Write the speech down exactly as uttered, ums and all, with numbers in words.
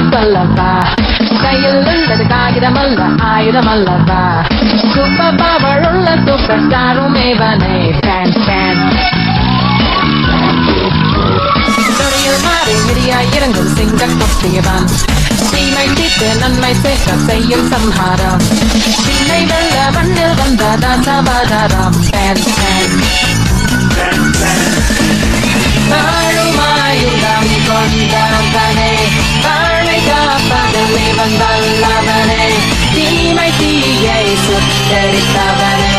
சொல்லப்பா கையில் உள்ளது காகிதமல்ல ஆயுதமல்லப்பா சூப்பர் பவர் உள்ள சூப்பர் ஸ்டாரும் இவனே ஃபேன் ஃபேன் துணியில் மாறி மிதியாய் இறங்கும் சிங்க கொட்டியவன் தீமை தீர்த்து நன்மை சேர்க்க செய்யும் சம்ஹாரம் பின்னை வெள்ள மண்ணில் வந்ததான் சமாதாரம் ஃபேன் ஃபேன் வாழுமாயுதம் கொண்டவனே வாழை காப்பதில் இவன் வல்லவனே தீமை தீயை சுட்டரித்தவனே